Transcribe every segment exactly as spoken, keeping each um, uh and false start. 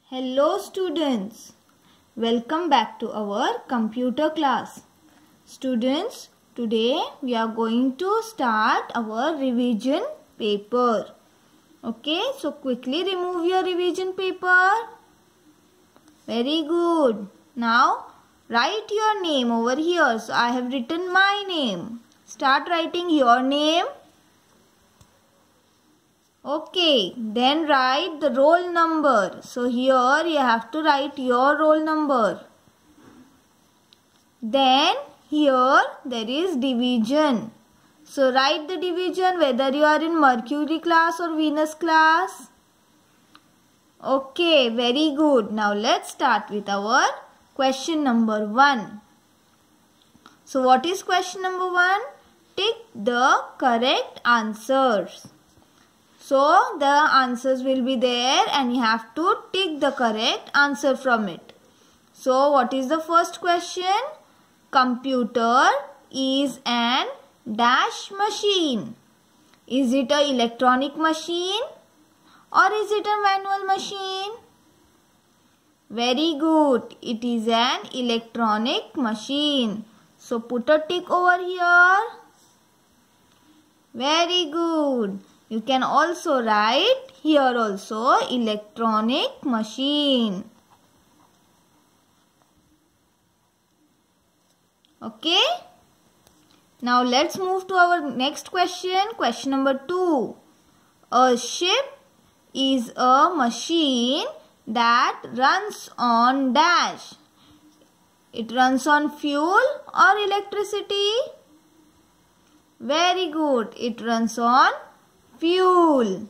Hello students, welcome back to our computer class. Students, today we are going to start our revision paper. Okay, so quickly remove your revision paper. Very good. Now write your name over here. So I have written my name. Start writing your name. Okay, then write the roll number. So here you have to write your roll number. Then here there is division. So write the division whether you are in Mercury class or Venus class. Okay, very good. Now let's start with our question number one. So what is question number one? Tick the correct answers. So the answers will be there and you have to tick the correct answer from it. So what is the first question? Computer is an dash machine. Is it an electronic machine or is it a manual machine? Very good. It is an electronic machine. So put a tick over here. Very good. You can also write here also electronic machine. Okay. Now let's move to our next question. Question number two. A ship is a machine that runs on dash. It runs on fuel or electricity? Very good. It runs on fuel.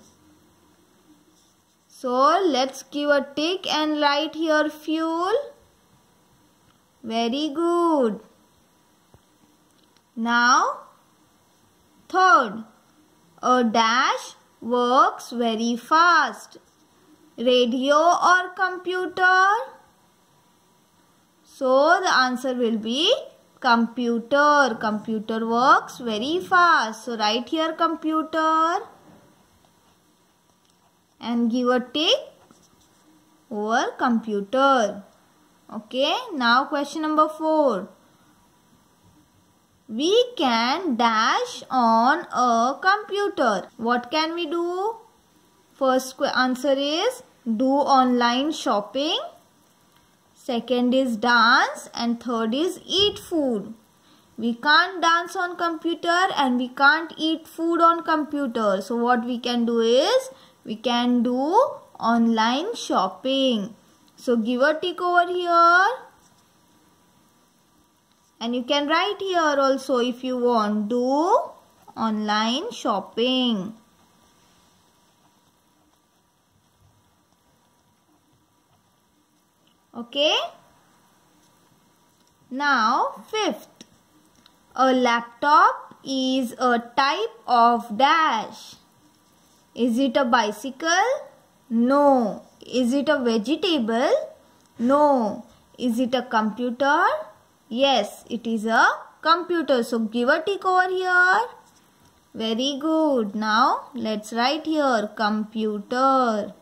So let's give a tick and write here fuel. Very good. Now third, a dash works very fast. Radio or computer? So the answer will be computer. Computer works very fast. So write here computer. And give a tick over computer. Okay, now question number four. We can dash on a computer. What can we do? First answer is do online shopping. Second is dance and third is eat food. We can't dance on computer and we can't eat food on computer. So what we can do is we can do online shopping. So give a tick over here. And you can write here also if you want. Do online shopping. Okay. Now fifth. A laptop is a type of dash. Is it a bicycle? No. Is it a vegetable? No. Is it a computer? Yes, it is a computer. So give a tick over here. Very good. Now let's write here computer.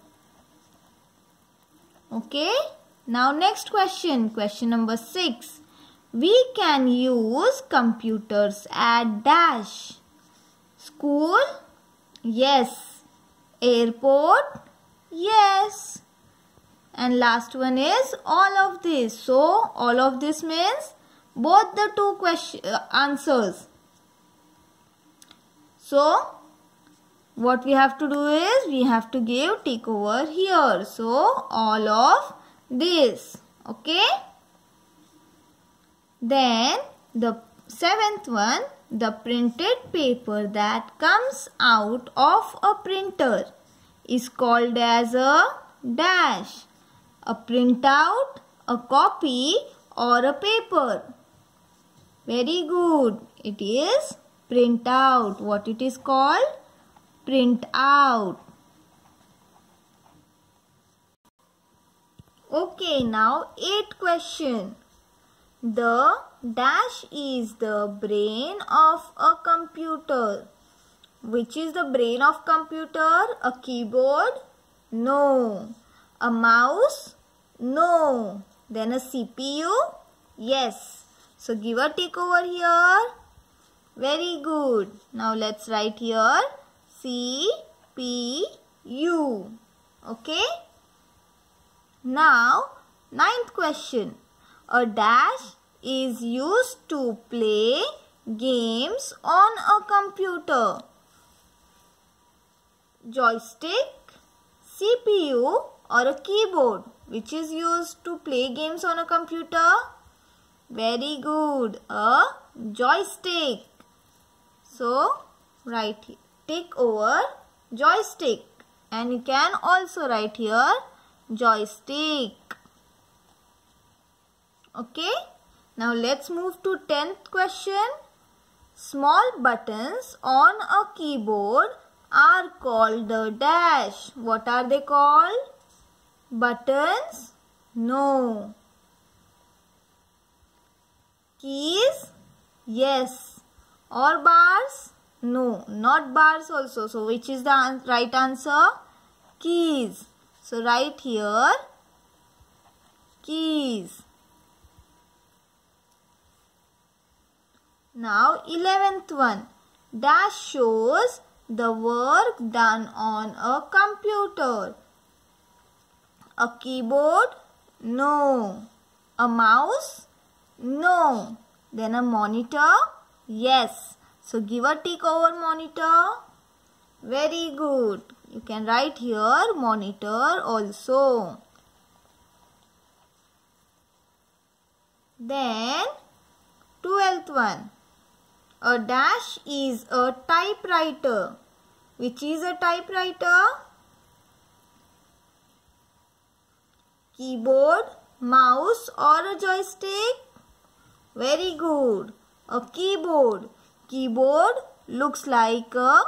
Okay. Now next question. Question number six. We can use computers at dash. School? Yes. Airport? Yes. And last one is all of this. So all of this means both the two question uh, answers. So what we have to do is we have to give tick over here. So all of this. Okay. Then the seventh one. The printed paper that comes out of a printer is called as a dash. A printout, a copy or a paper. Very good. It is printout. What it is called? Printout. Okay, now eighth question. The dash is the brain of a computer. Which is the brain of computer? A keyboard? No. A mouse? No. Then a C P U? Yes. So give a tick over here. Very good. Now let's write here C P U. Okay. Now ninth question. A dash is used to play games on a computer. Joystick, C P U or a keyboard, which is used to play games on a computer? Very good. A joystick. So write tick over joystick, and you can also write here joystick. Okay. Now let's move to tenth question. Small buttons on a keyboard are called the dash. What are they called? Buttons? No. Keys? Yes. Or bars? No, not bars also. So which is the right answer? Keys. So write here keys. Now eleventh one. Dash shows the work done on a computer. A keyboard? No. A mouse? No. Then a monitor? Yes. So give a tick over monitor. Very good. You can write here monitor also. Then twelfth one. A dash is a typewriter. Which is a typewriter? Keyboard, mouse or a joystick? Very good. A keyboard. Keyboard looks like a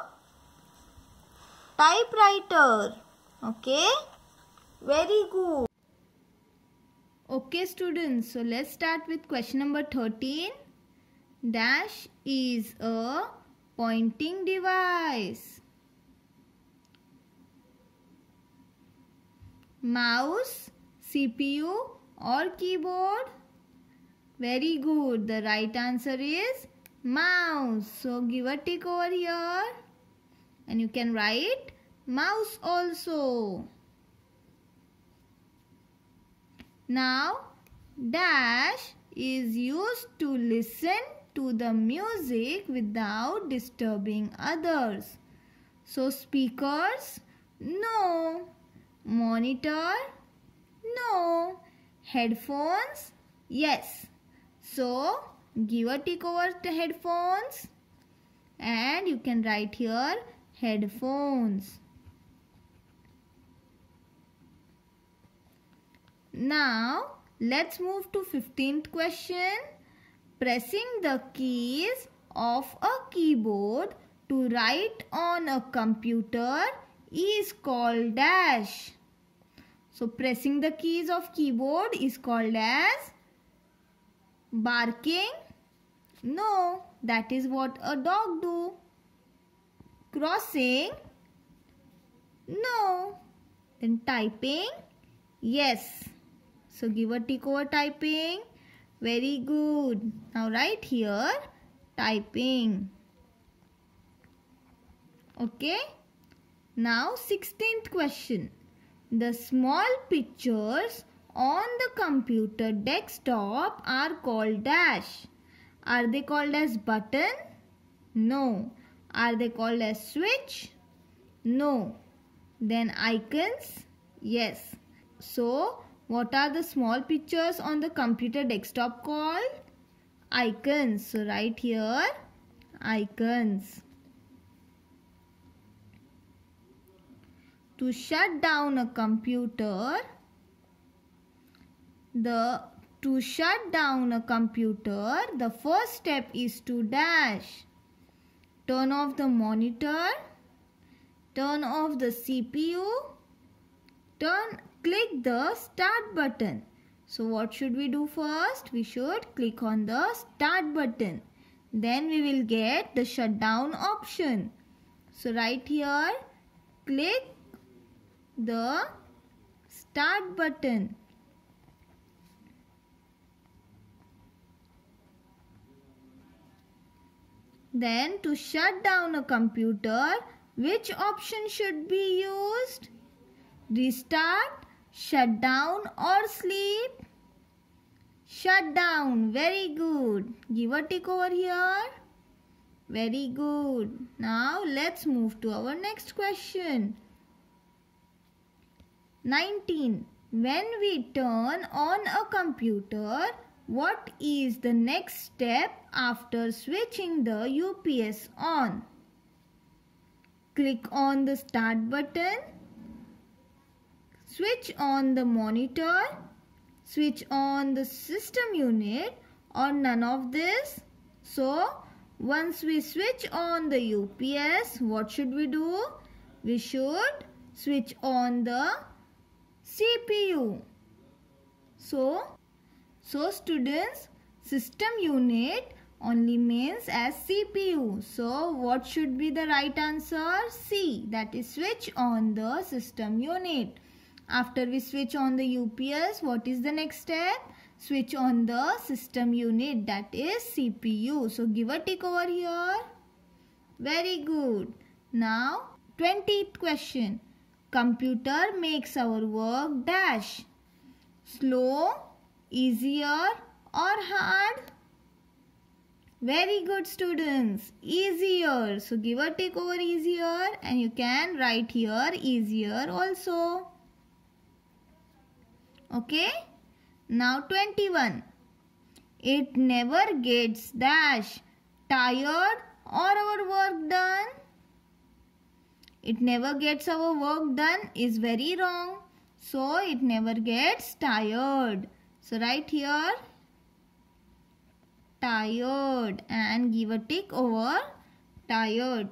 typewriter. Okay? Very good. Okay students, so let's start with question number thirteen. Dash is a pointing device. Mouse, C P U or keyboard? Very good. The right answer is mouse. So give a tick over here. And you can write mouse also. Now, dash is used to listen to the music without disturbing others. So speakers? No. Monitor? No. Headphones? Yes. So give a tick over the headphones, and you can write here headphones. Now let's move to fifteenth question. Pressing the keys of a keyboard to write on a computer is called dash. So pressing the keys of keyboard is called as barking? No, that is what a dog do. Crossing? No. Then typing? Yes. So give a tick over typing. Very good. Now write here typing. Okay. Now sixteenth question. The small pictures on the computer desktop are called dash. Are they called as button? No. Are they called as switch? No. Then icons? Yes. So what are the small pictures on the computer desktop called? Icons. So write here icons. To shut down a computer, the to shut down a computer, the first step is to dash. Turn off the monitor, turn off the C P U, turn click the start button. So what should we do first? We should click on the start button. Then we will get the shutdown option. So right here, click the start button. Then to shut down a computer, which option should be used? Restart, shut down or sleep? Shut down. Very good. Give a tick over here. Very good. Now let's move to our next question. nineteen. When we turn on a computer, what is the next step after switching the U P S on? Click on the start button. Switch on the monitor. Switch on the system unit or none of this. So, once we switch on the U P S, what should we do? We should switch on the C P U. So, so students, system unit only means as C P U. So, what should be the right answer? C. That is switch on the system unit. After we switch on the U P S, what is the next step? Switch on the system unit, that is C P U. So, give a tick over here. Very good. Now, twentieth question. Computer makes our work dash. Slow, easier or hard? Very good students. Easier. So, give a tick over easier and you can write here easier also. Okay. Now twenty-one. It never gets dash. Tired or our work done? It never gets our work done is very wrong. So it never gets tired. So write here tired and give a tick over tired.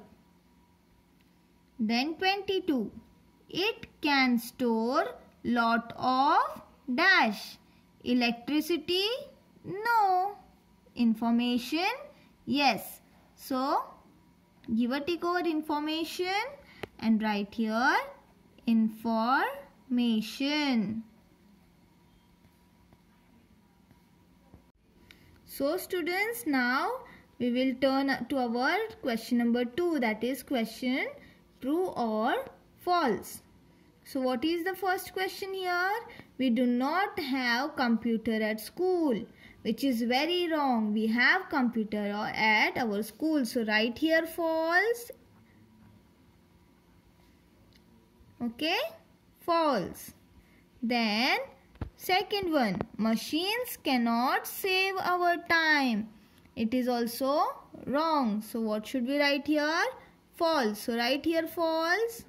Then twenty-two. It can store lot of dash. Electricity? No. Information? Yes. So, give a tick over information and write here information. So, students, now we will turn to our question number two, that is question true or false. So what is the first question here? We do not have computer at school, which is very wrong. We have computer at our school. So write here false. Okay, false. Then second one, machines cannot save our time. It is also wrong. So what should we write here? False. So write here false.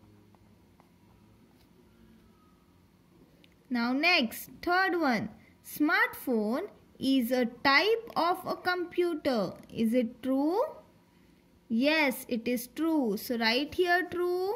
Now next, third one. Smartphone is a type of a computer. Is it true? Yes, it is true. So write here true.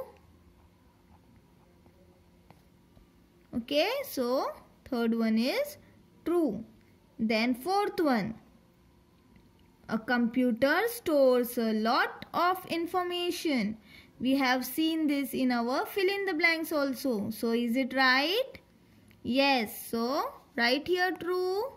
Okay, so third one is true. Then fourth one. A computer stores a lot of information. We have seen this in our fill in the blanks also. So is it right? Yes, so write here true.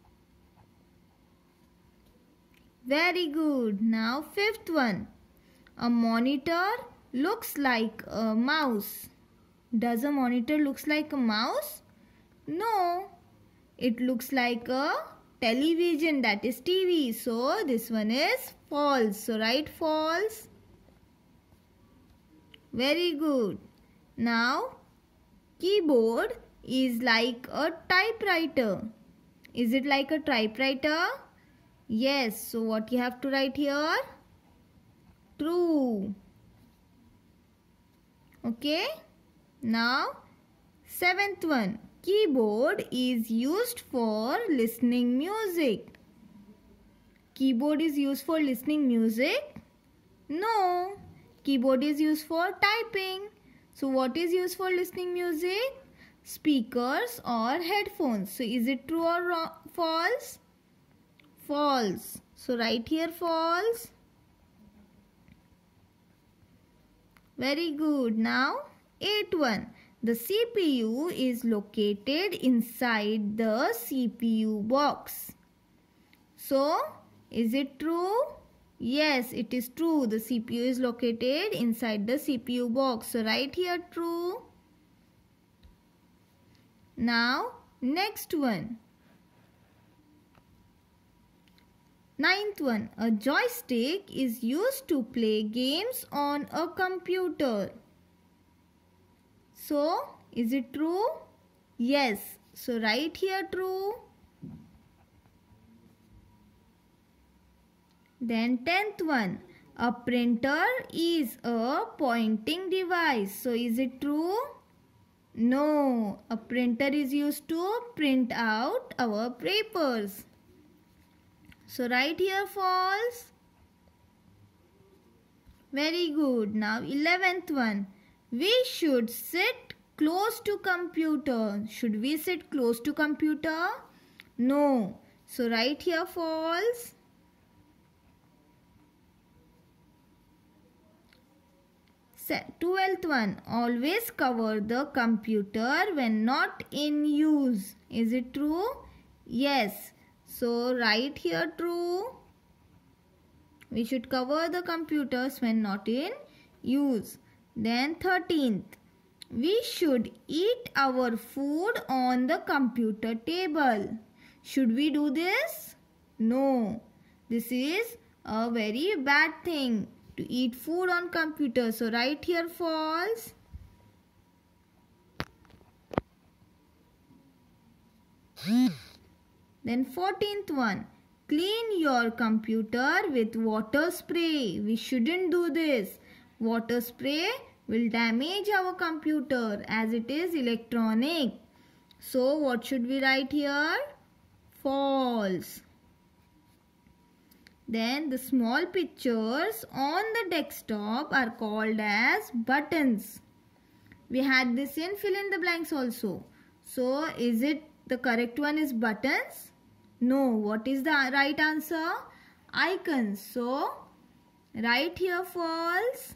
Very good. Now fifth one. A monitor looks like a mouse. Does a monitor looks like a mouse? No. It looks like a television, that is T V. So this one is false. So write false. Very good. Now keyboard is like a typewriter. Is it like a typewriter? Yes. So what you have to write here? True. Okay. Now seventh one. Keyboard is used for listening music. Keyboard is used for listening music? No. Keyboard is used for typing. So what is used for listening music? Speakers or headphones. So is it true or wrong? False? False. So write here false. Very good. Now eighth one. The C P U is located inside the C P U box. So, is it true? Yes, it is true. The C P U is located inside the C P U box. So, write here true. Now, next one. Ninth one. A joystick is used to play games on a computer. So, is it true? Yes. So, write here true. Then tenth one. A printer is a pointing device. So, is it true? No. A printer is used to print out our papers. So, write here false. Very good. Now, eleventh one. We should sit close to computer. Should we sit close to computer? No. So, write here false. twelfth one. Always cover the computer when not in use. Is it true? Yes. So, write here true. We should cover the computers when not in use. Then thirteenth. We should eat our food on the computer table. Should we do this? No. This is a very bad thing to eat food on computer. So, write here false. Then fourteenth one. Clean your computer with water spray. We shouldn't do this. Water spray will damage our computer as it is electronic. So, what should we write here? False. Then the small pictures on the desktop are called as buttons. We had this in fill in the blanks also. So, is it the correct one is buttons? No. What is the right answer? Icons. So, write here false.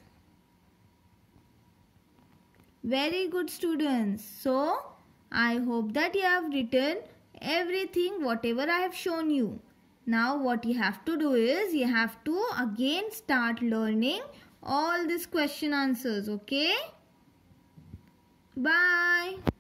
Very good students. So, I hope that you have written everything whatever I have shown you. Now what you have to do is you have to again start learning all these question answers. Okay? Bye.